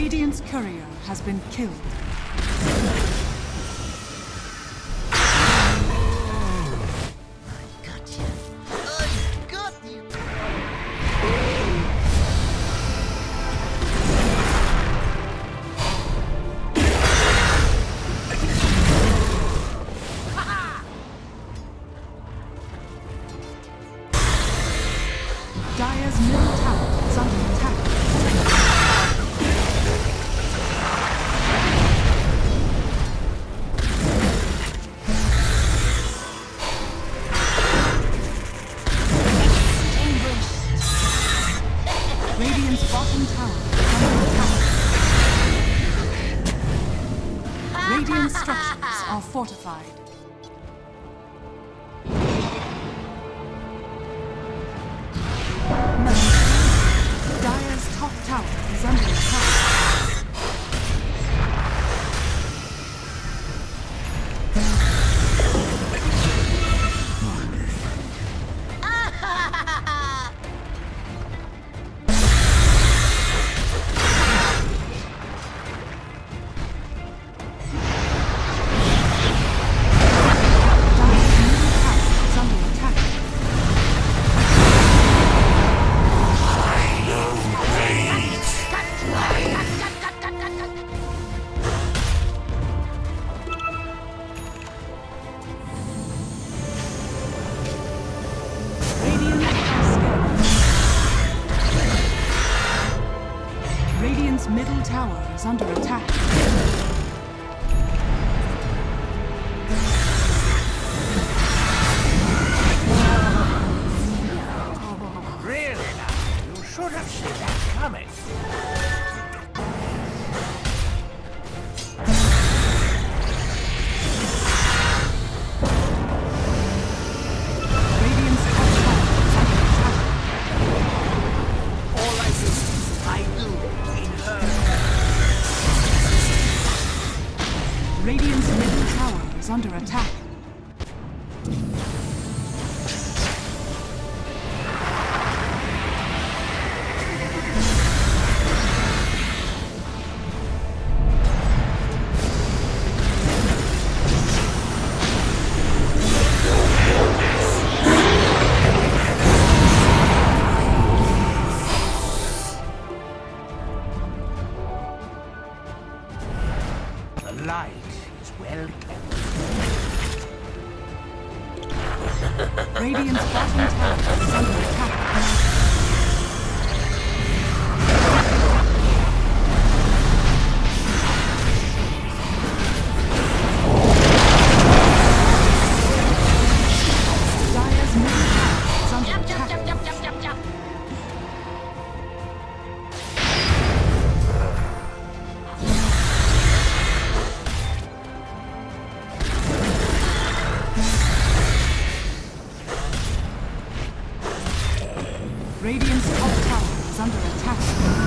Radiant's courier has been killed. Dire's middle tower is under attack. Radiant's bottom tower is under attack. Radiant structures are fortified. Dire's top tower is under attack. Radiant's middle tower is under attack. Really now, you should have seen that coming. Radiant's top tower is under attack. All I do, I do in her. Radiant's middle tower is under attack. The light is well kept. Radiant's bottom tower is under attack. Dire's middle tower is under attack. Radiant's top tower is under attack.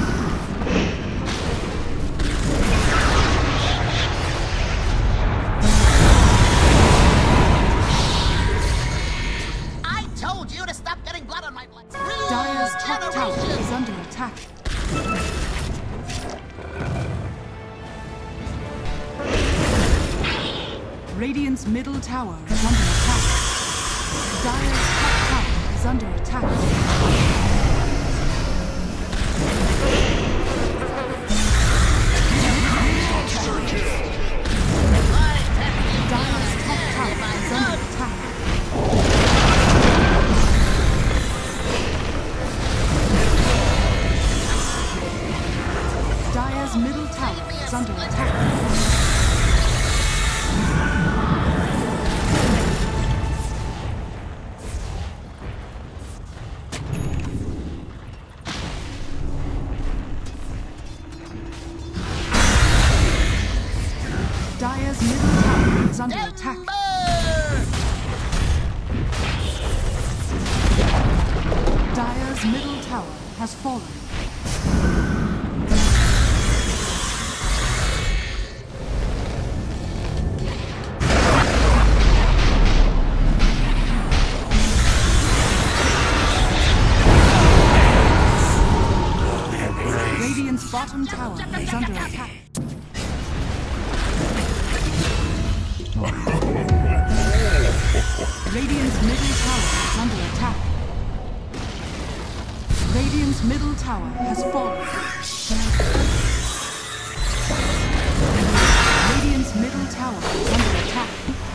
I told you to stop getting blood on my blood. Dire's top tower is under attack. Radiant's middle tower is under attack. Dire's top tower is under attack. Dire's top tower is under attack. Dire's middle tower is under attack. Dire's middle tower is under attack. Dire's middle tower has fallen. Radiant's bottom tower is under Radiant's middle tower is under attack. Radiant's middle tower has fallen. Radiant's middle tower is under attack.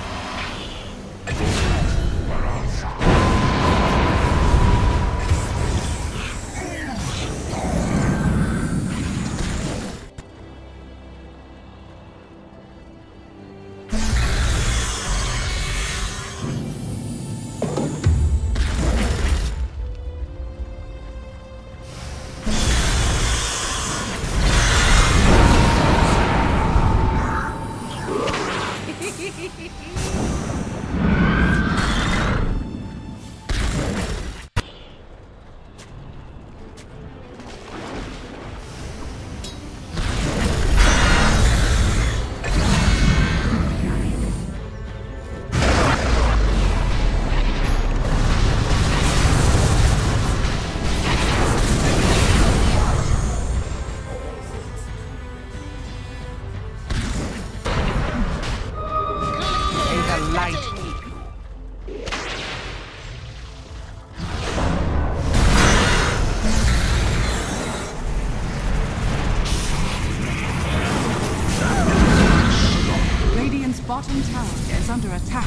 Bottom tower is under attack.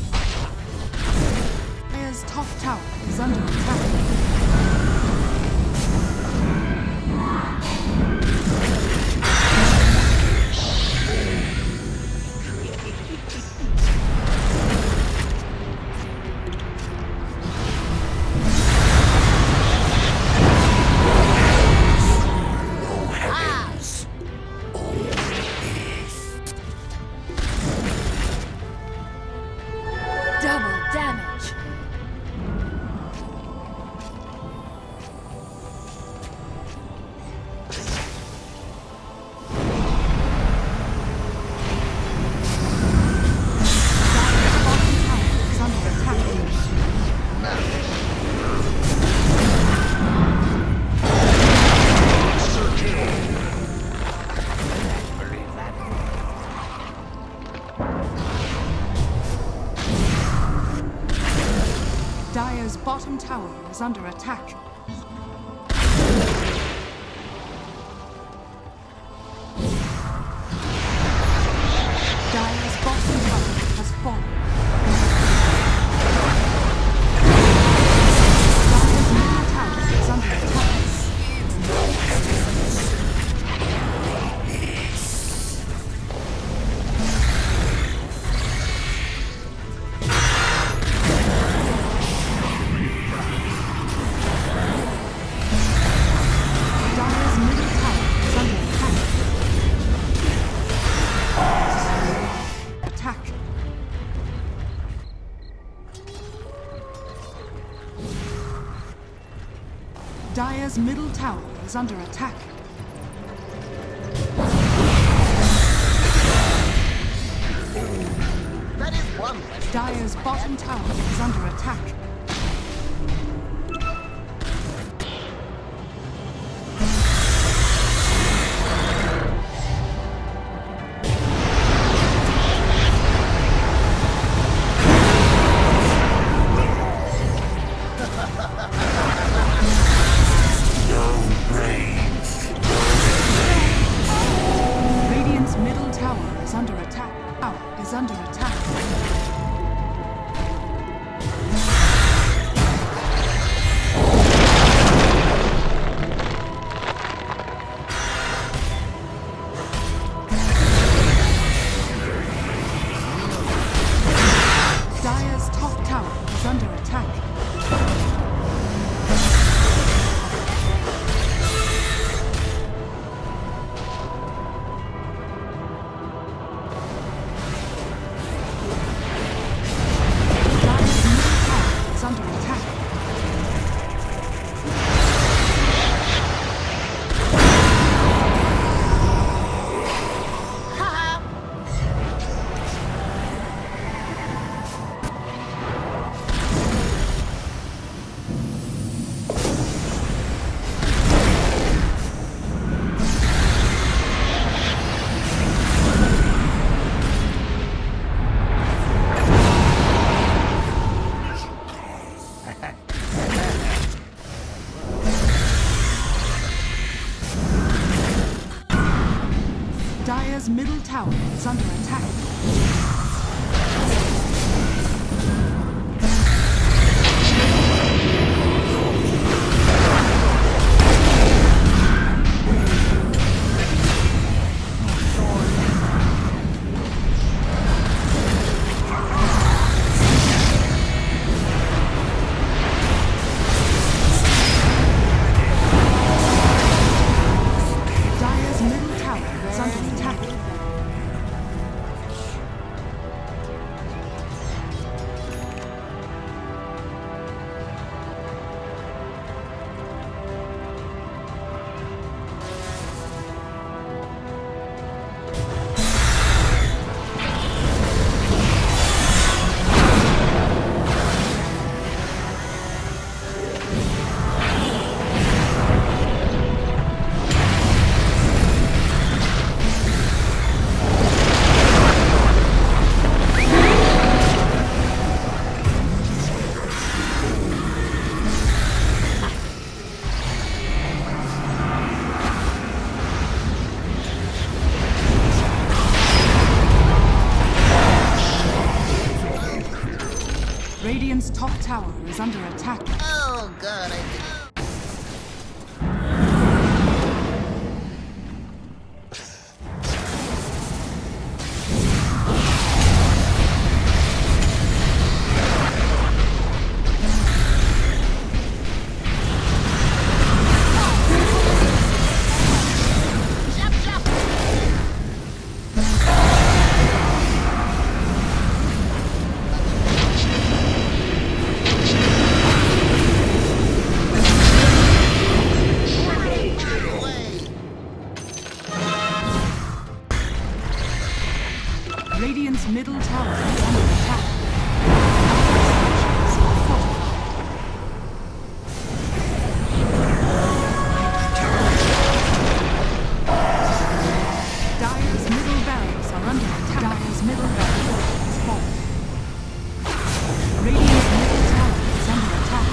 Dire's top tower is under attack. Dire's bottom tower is under attack. Dire's bottom tower has fallen. Dire's middle tower is under attack. Dire's middle tower is under attack. That is one less. Dire's bottom tower is under attack. Dire's middle tower is under attack. Radiant's top tower is under attack. Oh, God, Radiant's middle tower is under attack. Dire's middle barracks are under attack. Dire's middle barracks is falling. Radiant's middle tower is under attack.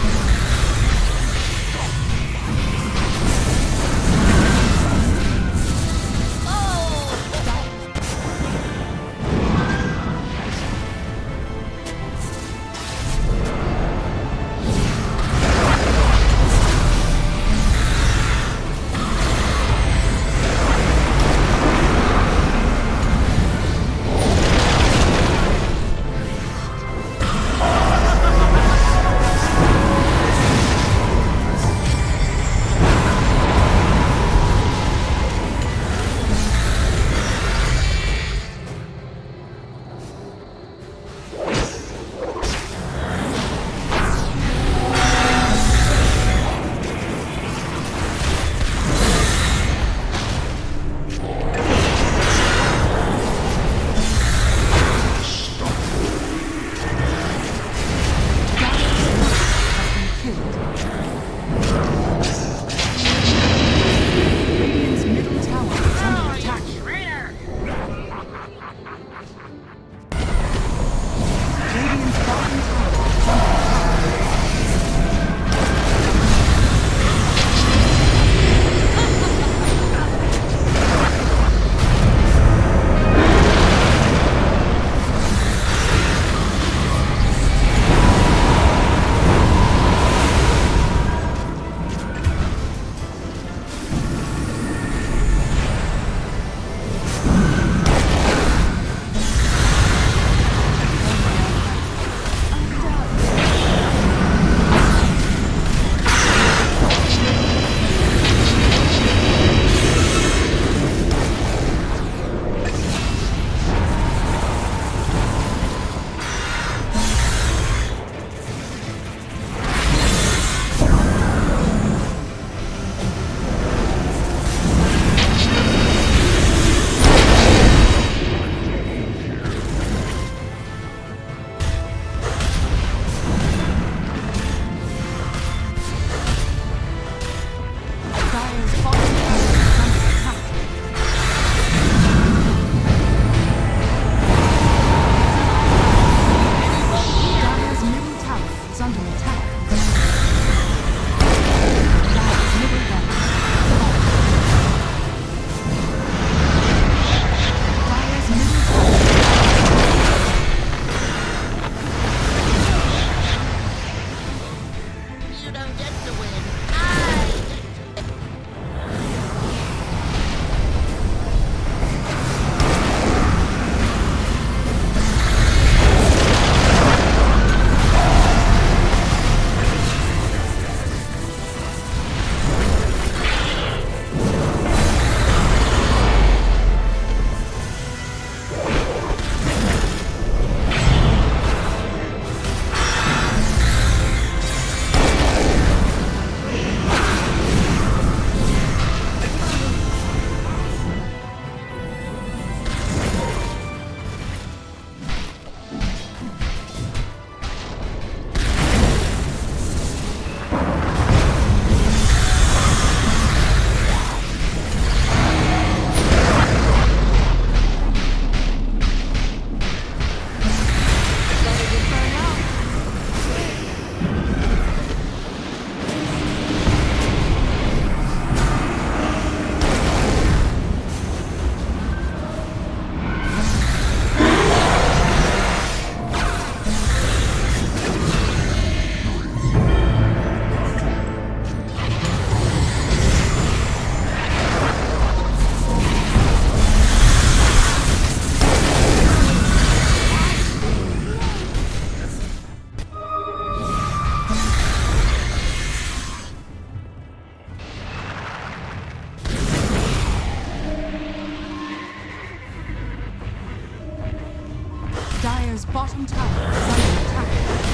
Dire's bottom tower is under attack.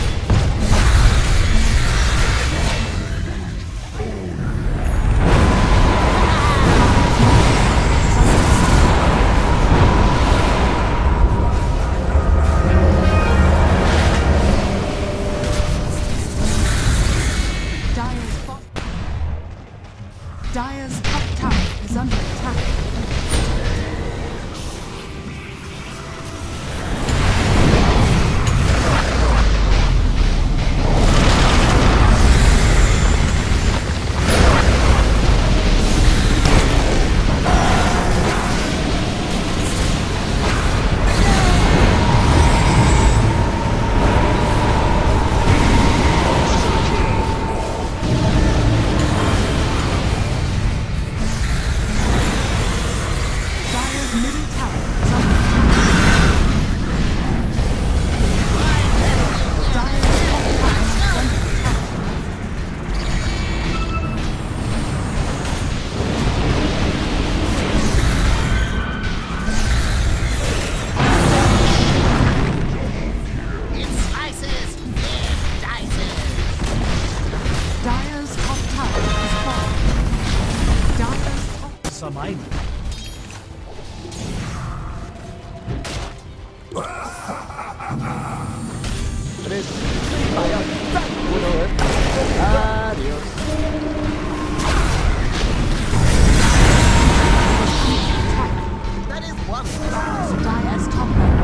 Dire's top tower is under attack. Dire's top tower